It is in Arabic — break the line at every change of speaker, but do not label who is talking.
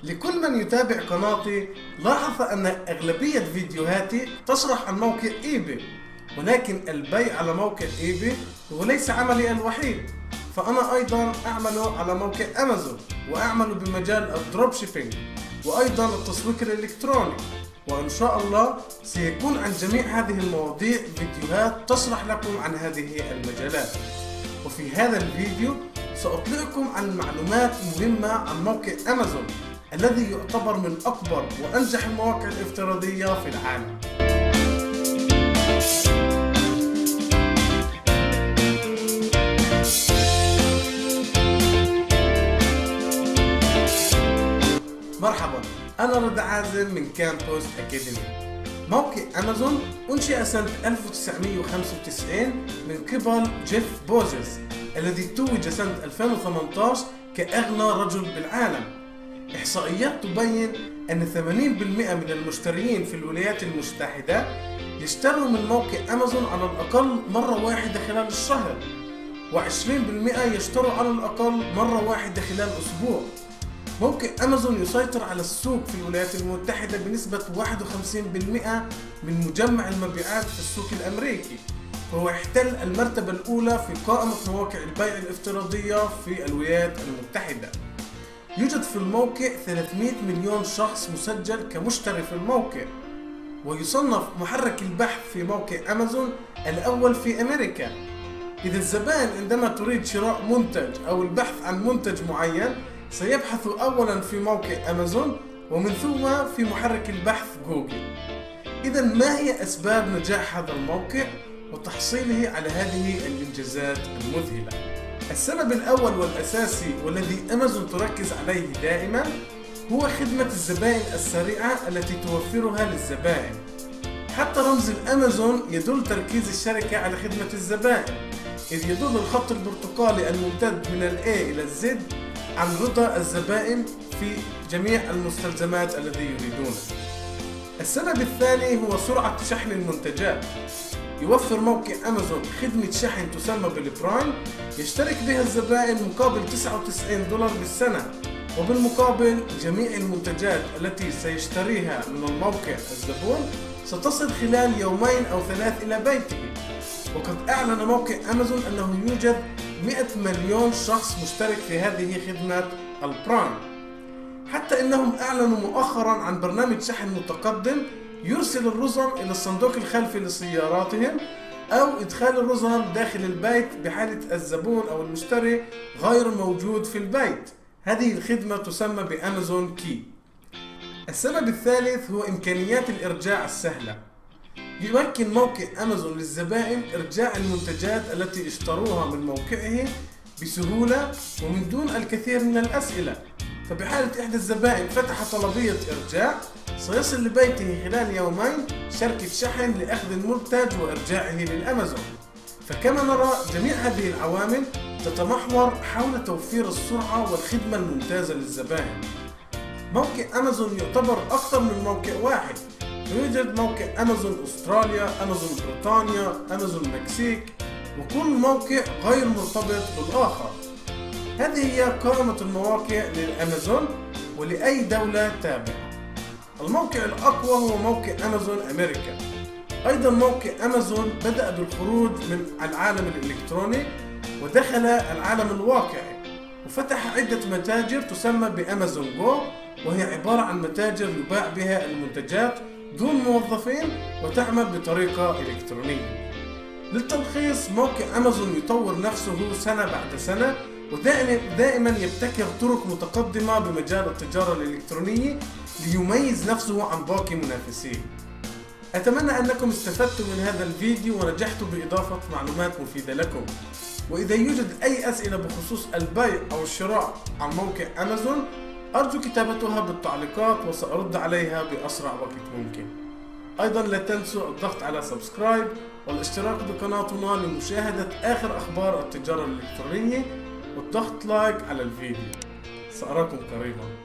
لكل من يتابع قناتي لاحظ أن أغلبية فيديوهاتي تشرح عن موقع ايباي، ولكن البيع على موقع ايباي هو ليس عملي الوحيد، فأنا أيضا أعمل على موقع أمازون، وأعمل بمجال الدروب شيبينج وأيضا التسويق الإلكتروني. وإن شاء الله سيكون عن جميع هذه المواضيع فيديوهات تشرح لكم عن هذه المجالات. وفي هذا الفيديو سأطلعكم عن معلومات مهمة عن موقع أمازون الذي يعتبر من أكبر وأنجح المواقع الافتراضية في العالم. مرحبا، أنا رضا عازم من كامبوس أكاديمي. موقع أمازون أنشئ سنة 1995 من قبل جيف بوزوس الذي توج سنة 2018 كأغنى رجل بالعالم. إحصائيات تبين أن 80% من المشترين في الولايات المتحدة يشتروا من موقع أمازون على الأقل مرة واحدة خلال الشهر، و20% يشتروا على الأقل مرة واحدة خلال أسبوع. موقع أمازون يسيطر على السوق في الولايات المتحدة بنسبة 51% من مجمع المبيعات في السوق الأمريكي، فهو يحتل المرتبة الأولى في قائمة مواقع البيع الافتراضية في الولايات المتحدة. يوجد في الموقع 300 مليون شخص مسجل كمشتري في الموقع، ويصنف محرك البحث في موقع أمازون الأول في أمريكا. إذا الزبائن عندما تريد شراء منتج أو البحث عن منتج معين سيبحث أولا في موقع أمازون ومن ثم في محرك البحث جوجل. إذا ما هي أسباب نجاح هذا الموقع وتحصيله على هذه الإنجازات المذهلة؟ السبب الأول والأساسي والذي أمازون تركز عليه دائما هو خدمة الزبائن السريعة التي توفرها للزبائن. حتى رمز الأمازون يدل تركيز الشركة على خدمة الزبائن، إذ يدل الخط البرتقالي الممتد من ال A إلى ال Z عن رضا الزبائن في جميع المستلزمات الذي يريدونها. السبب الثاني هو سرعة شحن المنتجات. يوفر موقع أمازون خدمة شحن تسمى بالبرايم يشترك بها الزبائن مقابل $99 بالسنة، وبالمقابل جميع المنتجات التي سيشتريها من الموقع الزبون ستصل خلال يومين أو 3 إلى بيته. وقد أعلن موقع أمازون أنه يوجد 100 مليون شخص مشترك في هذه خدمة البرايم، حتى أنهم أعلنوا مؤخرا عن برنامج شحن متقدم يرسل الرزم إلى الصندوق الخلفي لسياراتهم أو إدخال الرزم داخل البيت بحالة الزبون أو المشتري غير موجود في البيت. هذه الخدمة تسمى بأمازون كي. السبب الثالث هو إمكانيات الإرجاع السهلة. يمكن موقع أمازون للزبائن إرجاع المنتجات التي اشتروها من موقعه بسهولة ومن دون الكثير من الأسئلة. فبحالة إحدى الزبائن فتح طلبية إرجاع سيصل لبيته خلال يومين شركة شحن لأخذ المنتج وإرجاعه للأمازون. فكما نرى جميع هذه العوامل تتمحور حول توفير السرعة والخدمة الممتازة للزبائن. موقع أمازون يعتبر أكثر من موقع واحد، يوجد موقع أمازون أستراليا، أمازون بريطانيا، أمازون المكسيك، وكل موقع غير مرتبط بالآخر. هذه هي قائمة المواقع للأمازون ولأي دولة تابعة. الموقع الأقوى هو موقع أمازون أمريكا. أيضا موقع أمازون بدأ بالخروج من العالم الإلكتروني ودخل العالم الواقعي، وفتح عدة متاجر تسمى بأمازون جو، وهي عبارة عن متاجر يباع بها المنتجات دون موظفين وتعمل بطريقة إلكترونية. للتلخيص، موقع أمازون يطور نفسه سنة بعد سنة، ودائما يبتكر طرق متقدمة بمجال التجارة الإلكترونية ليميز نفسه عن باقي منافسيه. أتمنى أنكم استفدتم من هذا الفيديو ونجحتم بإضافة معلومات مفيدة لكم. وإذا يوجد أي أسئلة بخصوص البيع أو الشراء عن موقع أمازون أرجو كتابتها بالتعليقات وسأرد عليها بأسرع وقت ممكن. أيضا لا تنسوا الضغط على سبسكرايب والاشتراك بقناتنا لمشاهدة آخر أخبار التجارة الإلكترونية والضغط لايك على الفيديو. سأراكم قريبا.